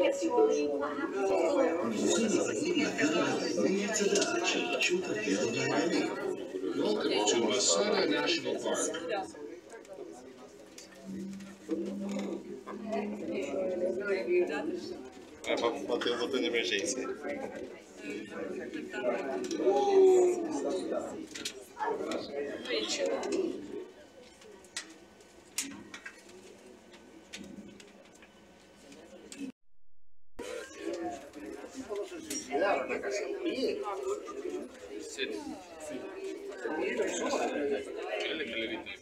Welcome to Masada National Park. Bateu o botão de emergência. Sí.